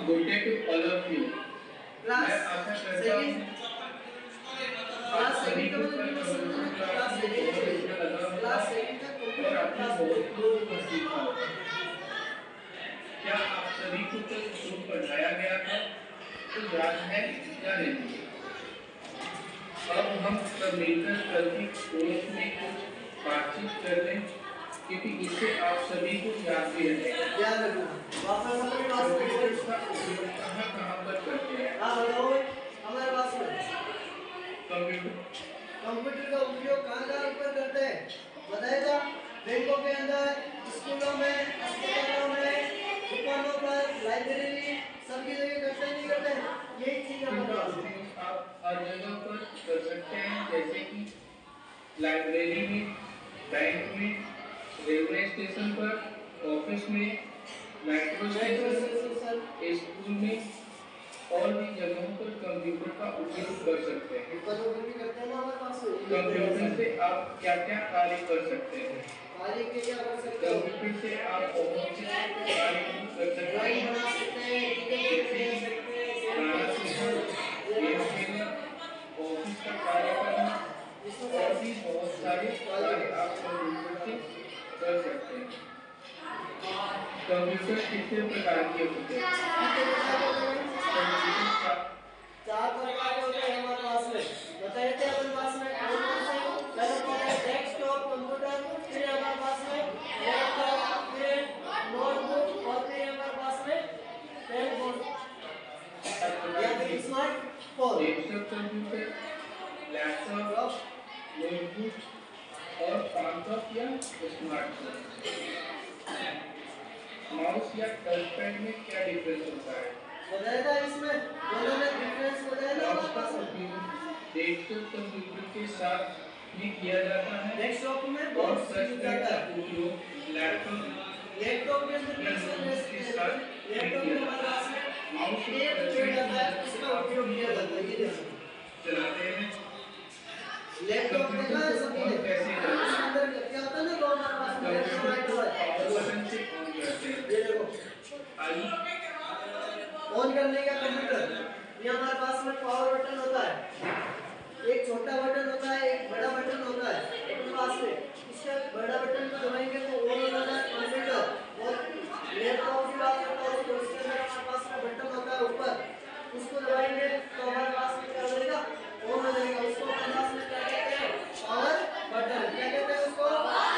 Good day to all of you. Class मैं आशा करता हूँ क्लास सेकंड का मतलब ये समझना क्लास सेकंड का और आपने बहुत कुछ सीखा होगा। क्या आप सभी को जो पढ़ाया गया था तो याद है या नहीं? अब हम सब मिलकर कल की कोर्स में कुछ बातचीत कर लें क्योंकि इससे आप सभी को याद भी रहेगा। याद रखना। कंप्यूटर का उपयोग कहाँ पर करते हैं? हाँ बताओ हमारे पास में कंप्यूटर का उपयोग कहाँ पर करते हैं बताएगा। बैंकों के अंदर, स्कूलों में, अस्पतालों में, दुकानों पर, लाइब्रेरी सबकी जगह करते नहीं करते यही चीज आप हर जगह पर कर सकते हैं जैसे कि लाइब्रेरी में, बैंक में, रेलवे स्टेशन पर, ऑफिस में, मेट्रो स्टेशन, स्कूल में और भी जगहों पर कंप्यूटर का उपयोग कर सकते हैं। कंप्यूटर से आप क्या क्या कार्य कर सकते हैं? कंप्यूटर से आप बहुत से कार्य कर सकते हैं जैसे ऑफिस का कार्य करना और भी बहुत सारे कार्य आप कंप्यूटर से कर सकते हैं। कंप्यूटर कितने प्रकार के होते हैं? चार प्रकार के होते हैं हमारे पास में बताए थे हमारे पास में डेस्कटॉप कंप्यूटर, फिर हमारे पास में लैपटॉप, फिर नोटबुक और फिर हमारे पास में पेन बोर्ड या फिर smartphone. Desktop computer, laptop, notebook और लैपटॉप या स्मार्टफोन। माउस या टच पैड में क्या डिफरेंस होता है? बताएगा इसमें दोनों में डिफरेंस बताएगा हमारे पास डेस्कटॉप कंप्यूटर के साथ भी किया जाता है। डेस्कटॉप में बहुत टच पैड का उपयोग लैपटॉप के अंदर के साथ लैपटॉप में हमारे पास में माउस एक पेड़ आता है उसका उपयोग किया जाता है ये चलाते हैं। लैपटॉप में क्या सबने कैसे अंदर क्या होता है ना वो हमारे पास में लैपटॉप बटन से ऑन करते हैं। ये देखो आइए ऑन करने का कंप्यूटर ये हमारे पास में पावर बटन होता है, एक छोटा बटन होता है, एक बड़ा बटन होता है अपने पास में। इसका बड़ा बटन को दबाएंगे तो ऑन हो जाता है कंप्यूटर। और लैपटॉप की बात करता हूं तो इसके अंदर हमारे पास में बटन होता है ऊपर, उसको दबाएंगे तो हमारे पास में क्या हो जाएगा ऑन हो जाएगा। उसको हमारे पास में क्या कहते हैं पावर बटन, क्या कहते हैं उसको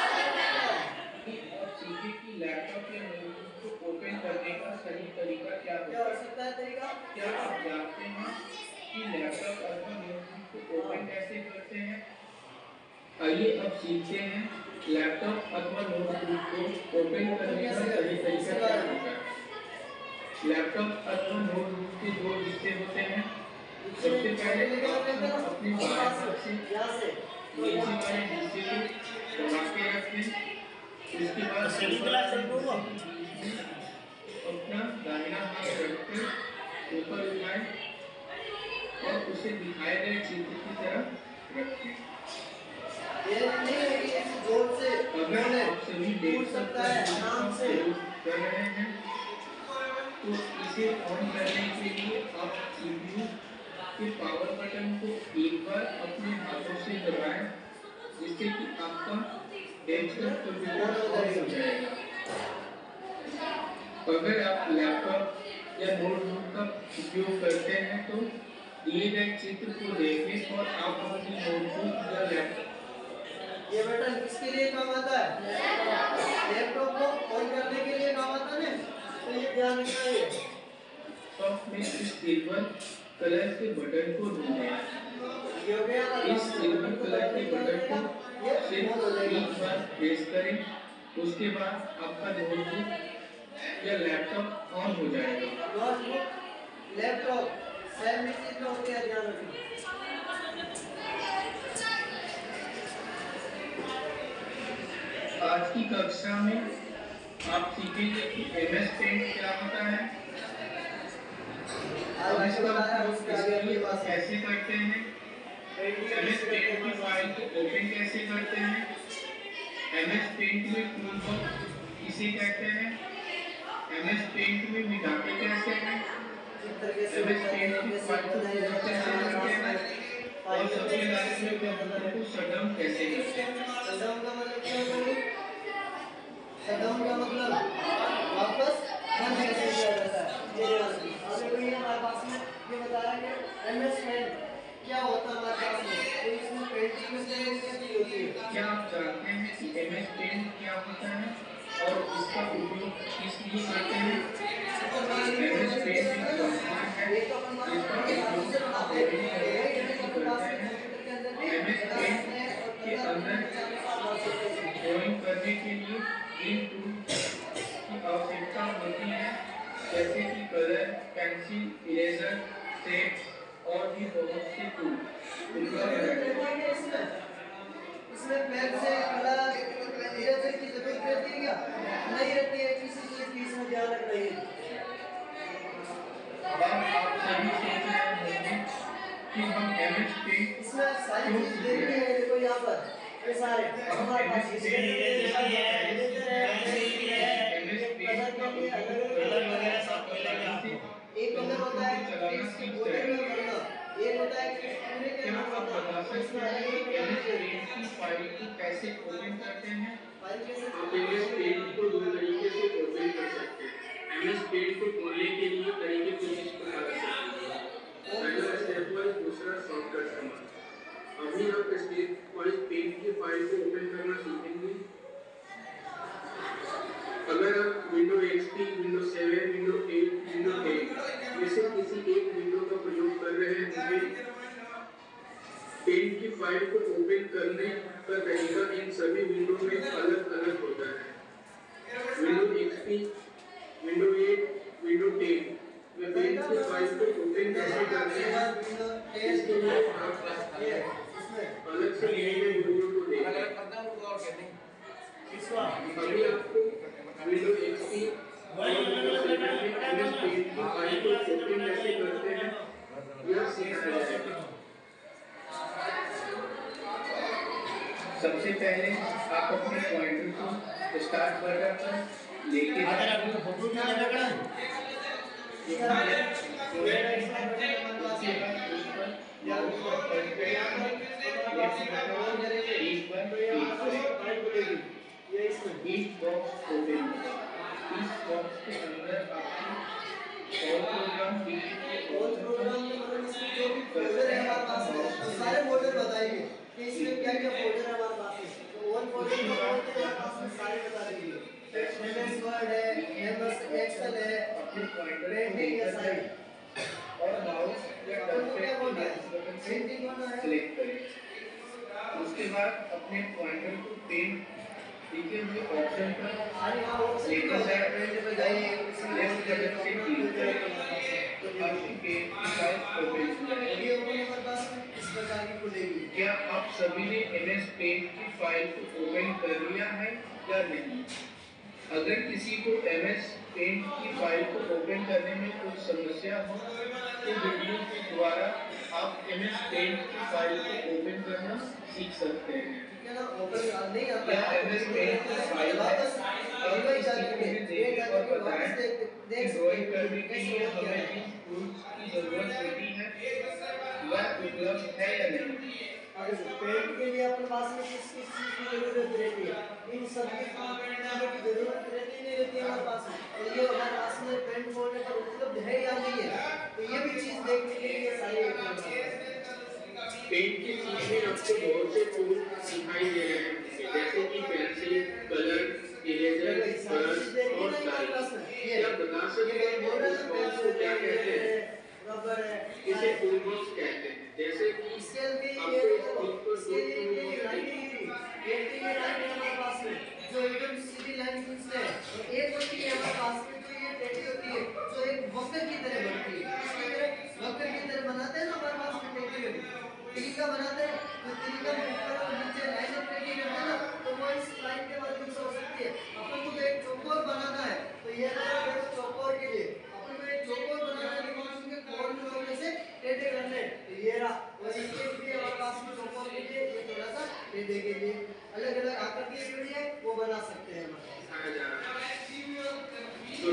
सीखिए कि लैपटॉप या नोटबुक को ओपन करने का सही तरीका क्या हो सकता है तरीका। क्या आप जानते हैं कि लैपटॉप अथवा नोटबुक को ओपन कैसे करते हैं? आइए अब सीखते हैं लैपटॉप अथवा नोटबुक को ओपन करने का सही तरीका क्या होता है। लैपटॉप अथवा नोटबुक के दो हिस्से होते हैं। सबसे पहले अपने बाएं हाथ से नीचे वाले हिस्से को दबा के रखें। इसके बाद अपना दाहिना हाथ रखकर ऊपर उठाएं और उसे दिखाए गए चित्र की तरह रखें। अगर आप सभी देख सकता है कर रहे हैं तो इसे ऑन करने के लिए आप सीपीयू के पावर बटन को एक बार अपने हाथों से दबाएं जिससे कि आपका डेस्कटॉप कंप्यूटर ऑन हो जाएगा। अगर आप लैपटॉप या नोटबुक का उपयोग करते हैं तो दिए गए चित्र को देखें और आप अपनी नोटबुक या लैपटॉप ये बटन किसके लिए काम आता है? लैपटॉप को ऑन करने के लिए काम आता है तो ये ध्यान रखना है। टॉप में इस सिल्वर कलर के बटन को ढूंढें। इस सिल्वर कलर के बटन को सिर्फ एक बार प्रेस करें, उसके बाद आपका नोटबुक या लैपटॉप ऑन हो जाएगा। नोटबुक लैपटॉप सेम चीज का होता है, ध्यान रखना। आज की कक्षा में आप सीखेंगे कि MS पेंट क्या होता है और इसका उपयोग कैसे करते हैं, MS पेंट की फाइल को ओपन कैसे करते हैं, MS पेंट में टूलबॉक्स किसे कहते हैं, MS पेंट में मिटाते कैसे हैं, फाइल को क्लोज कैसे करते हैं और सबसे लास्ट में कंप्यूटर को शट डाउन कैसे करते हैं। शट डाउन का मतलब क्या होता है? शट डाउन का मतलब वापस बंद कैसे किया जाता है। ये अब ये हमारे पास में ये बता रहा है कि एमएस पेंट क्या होता है हमारे पास में, तो इसमें पेंटिंग में क्या चीज होती है। क्या आप जानते हैं कि एमएस पेंट क्या होता है और इसका उपयोग किस लिए करते हैं। एमएस पेंट एक सॉफ्टवेयर है जिसका उपयोग कोडिंग करने के लिए करते हैं। एमएस पेंट के अंदर ड्राइंग करने के लिए इन टूल की आवश्यकता होती है जैसे कि कलर, पेंसिल, इरेजर, शेप्स और भी बहुत से टूल उपलब्ध हैं। इसमें पेन से कलर इरेजर की जरूरत रहती है क्या? नहीं रहती है। किसी चीज की इसमें ध्यान रखना है। अब आप सभी सोच रहे होंगे कि हम एमएस पेंट इसमें सारी चीज देखनी है। देखो यहाँ पर ये सारे हमारे पास एक कलर होता है एक होता है कि पूरे के क्या आप बता सकते हैं कि एमएस पेंट की फाइल को कैसे ओपन करते हैं। आप एमएस पेंट को दो तरीके से ओपन कर सकते हैं। एमएस पेंट को खोलने के लिए तरीके कुछ इस प्रकार से पहला स्टेप वाइज, दूसरा शॉर्टकट कमांड। अभी आप स्टेप वाइज पेंट की फाइल को ओपन करना सीखेंगे। अगर आप window XP, window 7, window 8, window 10 में से किसी एक विंडो का प्रयोग कर रहे हैं तो पेंट की फाइल को ओपन करने का तरीका इन सभी विंडो में अलग अलग होता है। विंडो एक्सपी, विंडो 8, विंडो 10 में पेंट की फाइल को ओपन कैसे करते हैं इसके लिए आप अलग से वीडियो को देखें। अभी आपको विंडो एक्सपी और विंडो 7 में एमएस पेंट की फाइल को ओपन कैसे करते हैं यह सिखाया जाएगा। सबसे पहले आप अपने पॉइंटर को स्टार्ट बटन पर लेके इस बॉक्स ओपन इस बॉक्स के अंदर आपको ऑल प्रोग्राम में मतलब इसमें जो भी फोल्डर है हमारे पास में सारे फोल्डर बताएंगे कि इसमें क्या क्या फोल्डर है हमारे पास में। तो ऑल फोल्डर को हमारे पास में सारे बता देंगे। एमएस वर्ड है, एमएस एक्सेल है, पेंटिंग है सारी। और माउस या टचपैड के बटन से सिलेक्ट करें। उसके बाद अपने पॉइंटर को पेंट लिखे हुए ऑप्शन पर लेकर पेंट पे जाइए, लेफ्ट बटन से क्लिक करें तो आपकी पेंट की फाइल ओपन हो जाएगी। ये ओपन हमारे पास में इस प्रकार की खुलेगी। क्या आप सभी ने एमएस पेंट की फाइल को ओपन कर लिया है या नहीं। अगर किसी को एमएस पेंट की फाइल को ओपन करने में कुछ समस्या हो तो वीडियो के द्वारा आप एमएस पेंट की फाइल को ओपन करना सीख सकते हैं। क्या ओपन नहीं आता क्या एमएस पेंट की फाइल है अब इस चित्र में देखें और बताएं कि ड्राइंग करने के लिए हमें जिन टूल्स की जरूरत होती है वह उपलब्ध है या नहीं। पेंट के लिए अपने पास में किस किस चीज की जरूरत रहती है, इन सब की जरूरत रहती नहीं रहती है हमारे पास में। तो ये हमारे पास में पेंट फोल्डर पर उपलब्ध है या नहीं है, तो ये भी चीज देखने के लिए सारी पेंट के सीखने आपको बहुत से टूल दिखाई दे रहे हैं जैसे कि पेंसिल, कलर, इरेजर, ब्रश और डाई। क्या बता सकते हैं टूल्स को क्या कहते हैं। रबर है, इसे टूल बॉक्स कहते हैं। जैसे कि स्केल भी आपको स्क्रीन पर इसके लिए पेंटिंग की लाइन है हमारे पास में जो एकदम सीधी लाइन खींचते हैं, और एक होती है हमारे पास में जो ये टेढ़ी होती है जो एक वक्र की तरह बनती है। इसकी तरह वक्र की तरह बनाते हैं ना हमारे पास में टेढ़ी होती है तिरिका बनाते हैं, तो तिरिका में ऊपर और नीचे लाइन टेढ़ी करते हैं ना, तो वो इस लाइन के माध्यम से हो सकती है। अपन को एक चौकोर बनाना है तो ये देखो चौकोर के लिए अपन को एक चौकोर बनाना है तो उसके कोण को कैसे टेढ़े करने, तो ये रहा। और इसके लिए हमारे पास में चौकोर के लिए ये थोड़ा सा टेढ़े के लिए अलग अलग आकृतियां जुड़ी है वो बना सकते हैं हम। तो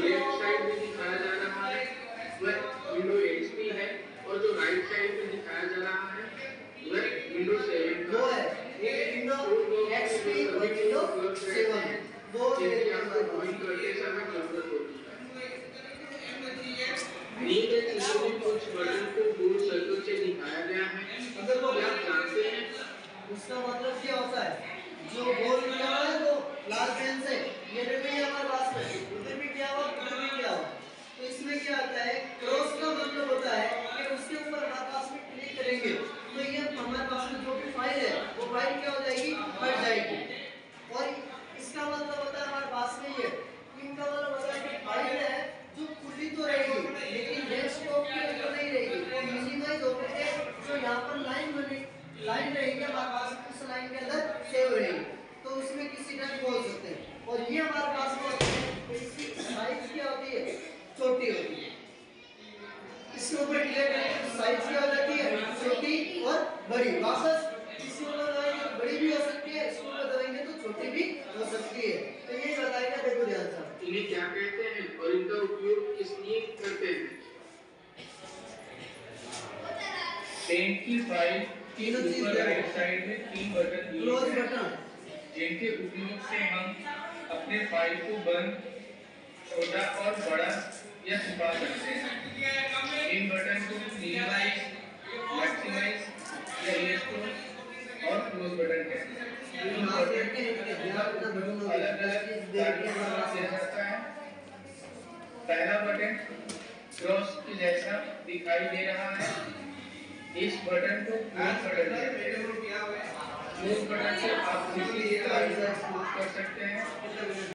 बटन को गोल सर्कल से दिखाया गया है। अगर वो क्या आप जानते हैं उसका मतलब क्या होता है? जो गोल किया हुआ है वो लाल पेन से ये देखो ये हमारे पास में उधर भी किया हुआ उधर भी किया हुआ। तो इसमें क्या आता है? क्रॉस का मतलब होता है कि उसके ऊपर हमारे पास में क्लिक करेंगे तो ये हमारे पास में जो भी फाइल है वो फाइल क्या हो जाएगी? हट जाएगी। और इसका मतलब होता है हमारे पास में ये इनका मतलब होता है कि फाइल है जो खुली तो रहेगी लेकिन डेस्कटॉप के ऊपर नहीं रहेगी, वो मिनिमाइज होकर के जो यहाँ पर लाइन रहेगी हमारे पास उस लाइन के अंदर सेव रहेगी। तो उसमें किसी टाइम खोल सकते हैं। और ये हमारे पास में होता है तो इसकी साइज क्या होती है? छोटी होती है। इसके ऊपर क्लिक करेंगे तो साइज क्या हो जाती है? छोटी और बड़ी। वापस इसके ऊपर दबाएंगे तो बड़ी भी हो सकती है, इसके ऊपर दबाएंगे तो छोटी भी हो सकती है। तो ये बताएगा, देखो ध्यान से इन्हें क्या कहते हैं और इनका उपयोग किस लिए करते हैं? पेन की फाइल की ऊपर राइट साइड में 3 बटन दिए क्लोज हैं बटन, जिनके उपयोग से हम अपने फाइल को बंद, छोटा और बड़ा या छुपा सकते हैं। इन बटन को मिनिमाइज, मैक्सिमाइज या रिस्टोर और क्लोज बटन कहते हैं। इन बटन को अलग अलग कार्यों किया जाता है। पहला बटन क्रॉस के जैसा दिखाई दे रहा है। इस बटन को क्लोज बटन कहते हैं। क्लोज बटन से आप किसी भी फाइल को क्लोज कर सकते हैं।